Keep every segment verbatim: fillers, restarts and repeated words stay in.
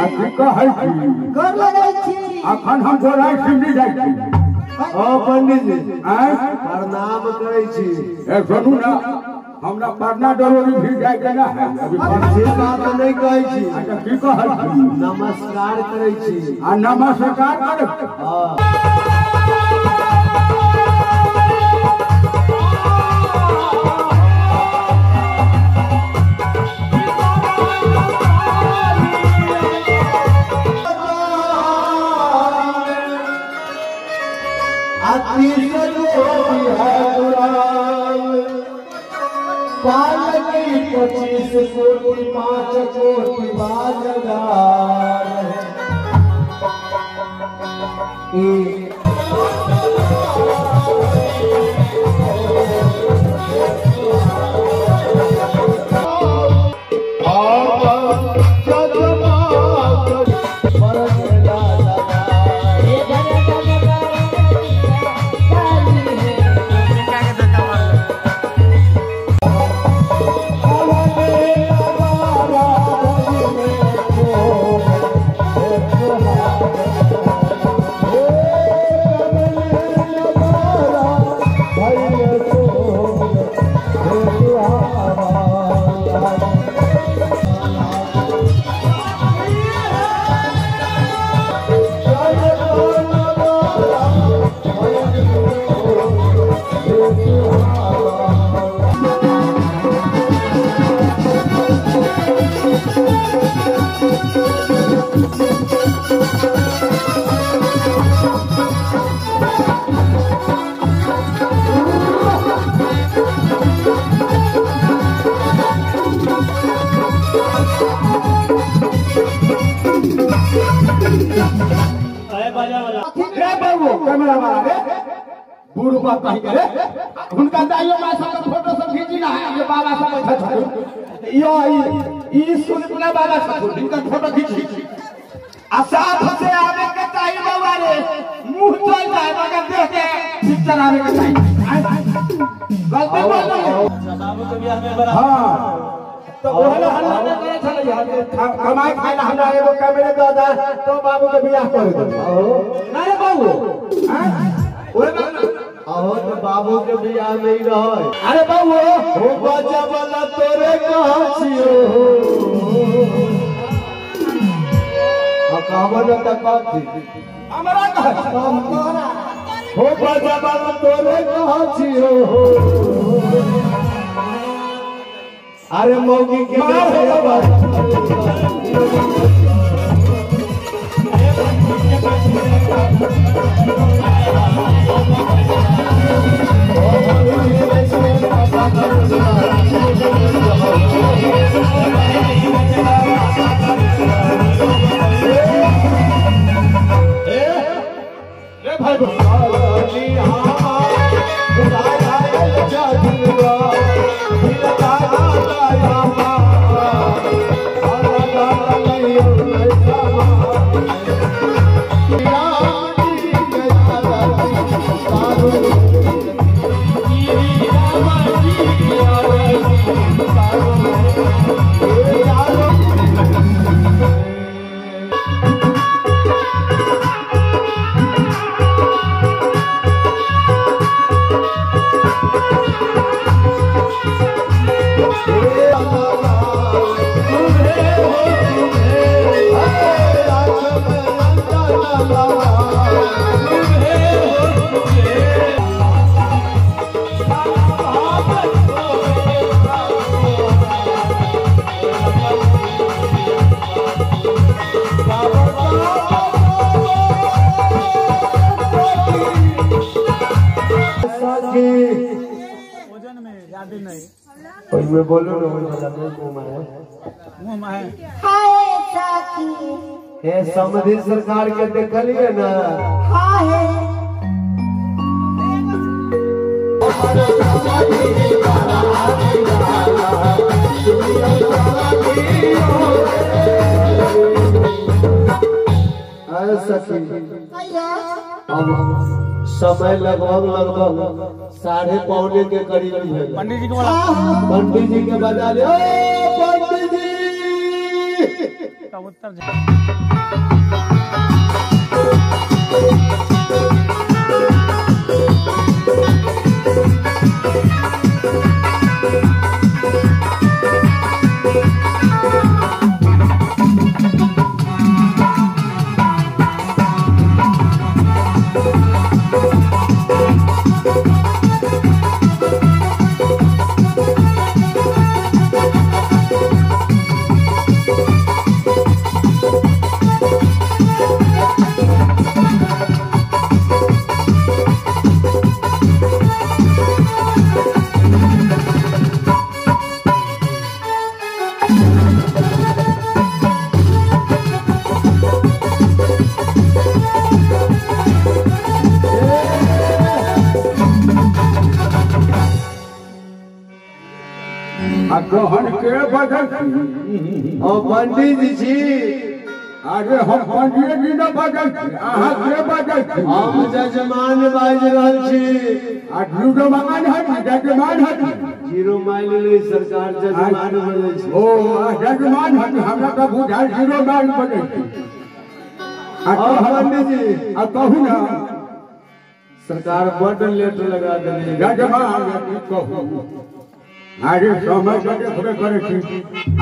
आखिर कहै छी कर लगै छी अखन हम गोराई सिमरी जाइ छी ओ पंडित जी आय प्रणाम करै छी ए सुनू ना हमरा पढ़ना जरूरी भी जाय के ना है अभी से बात नहीं कहै छी अच्छा की कहै छी नमस्कार करै छी आ नमस्कार कर हां पच्चीस कोटि पाँच कोटि बाजार कैमरा वाला रे बूढ़ बात कहि के रे हुनका दाइयो मां सब फोटो सब खींची ना है ये बाबा सब बैठा छ यो ई सुनपुरा बाबा सब इनका फोटो खींची आ साथ से आवे के चाहिए बाबा रे मुंह चल जाए मगर देख के पिक्चर आवे के चाहिए गलती बोल दो बाबू के बियाह में बड़ा हां तो ओहला हल्ला न करे छले यार कमाई खाए ना हमरा एगो कैमरे दे दा तो बाबू के बियाह कर दे ना रे बाबू हां ओए अहो तो बाबू के बियाह में ही रह अरे बाबू हो बजा वाला तोरे कहां छियो आ कावन त कथि हमरा कह तोरा हो बजा वाला तोरे कहां छियो अरे मौगी के में बोलो ना वही वाला मुंह में है मुंह में है हाय साथी हे समधी सरकार के देखलिए ना हां है सखी अब समय लगभग लगभग साढ़े पौने के करीब है। पंडित जी के पंडित जी के बजा ले पंडित जी कबूतर ग्रहण के बदल और पंडित जी आगे हम पंडित जी न बदल अहाँ के बदल हम जजमान बाज रहल छी आ जजमान हट जजमान हट जीरो माइल ले सरकार जजमान बने छी ओ जजमान हट हमरा का बुझाई जीरो माइल बने आ पंडित जी आ कहू ना सरकार बड़ लेट लगा देने जजमान कहू आगे समय से देखबे करे छी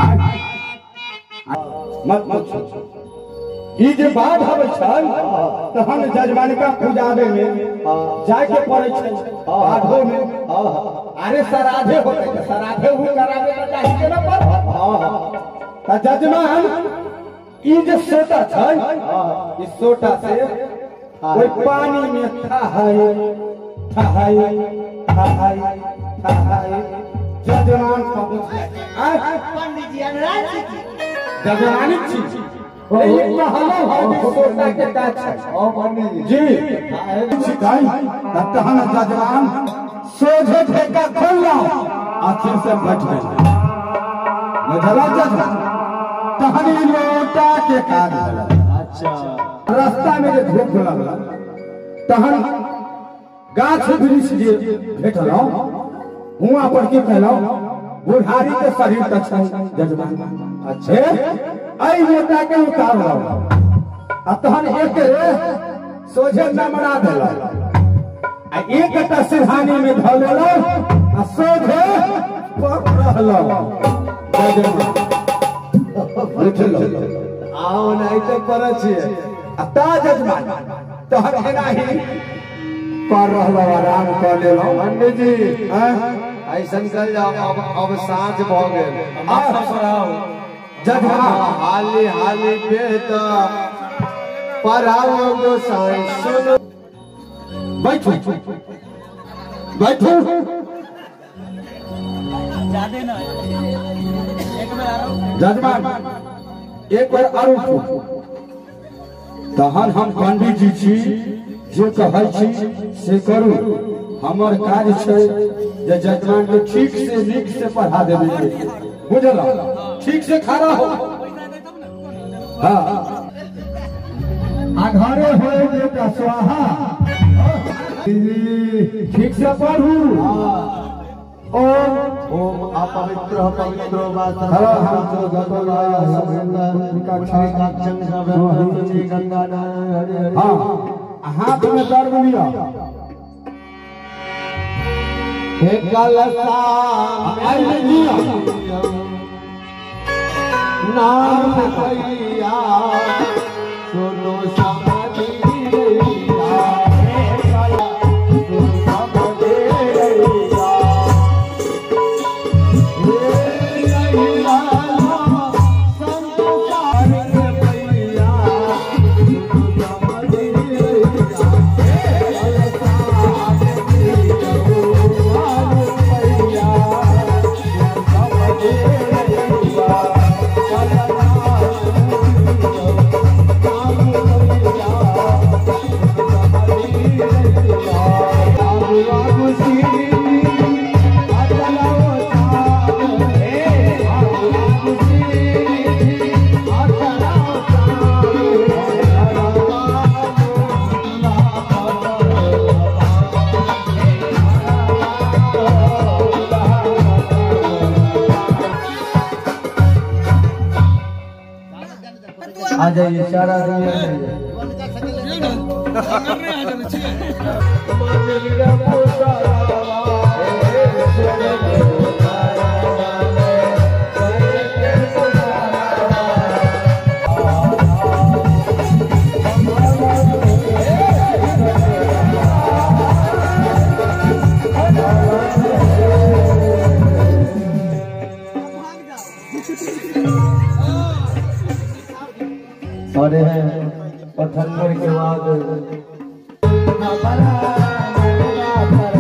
मत मत ई जे बात हवे छल तहन जजमानिका पूजाबे में जाय के पड़े छै बाधो में अरे सराधे होते के सराधे हु कराबे त चाहि के न पर त जजमान ई जे सोटा छै ई सोटा से कोई पानी में था है था है था है था है जजमान पहुंच गए पंडित जी अनुराग जी जजमानी छी लेकिन हम हम सोटा के काज छै ओ पंडित जी सिखाई तहन जजमान सोझे ठेका खोलला आखिर से बैठ गए बुझला जजमान तहन ई लोटा के काज अच्छा रास्ता में जे धूप लगला तहन गाछ वृक्ष जे भेटलौ हुआ पर के कहलौ बुढ़ारी के शरीर तक छै जजमान अच्छे आई मोटा के उतारलौ आ तहन एक सोझे नमरा देलौ आ एक टा सिरहानी में ध लेलौ आ सोझे पर रहलौ जजमान बैठलौ आओ नहीं तो पर छी आ ता जजमान तहन एनाही पर रहलौ आराम कर लेलौ पंडित जी हैं ऐसन कर जाओ अब अब साँझ भ गेल जजमान हाली हाली बेद पराओ गोसाई सुनो बैठो बैठो ज्यादा ना एक बार आरो जजमान एक बार आरो तहन हम पंडित जी छी जे कहै छी से करू हमर काज छै जे जजमान के ठीक से नीक से पढ़ा देबे के बुझल ठीक से खड़ा हो हां आधारे होए बेटा स्वाहा ठीक से पढ़ू ओम ओम अपवित्र पवित्र हर हम जो गतलाय गंगा हां हाथ में दर्द लिया हे कलसा आई लिया नाम कैया सुनो समझी रैया हे कला सुनो समझी रैया हे रैया संसार के भैया सुनो समझी रैया हे कलसा समझी रैया आ जाइए इशारा दिए और पत्थर के बाद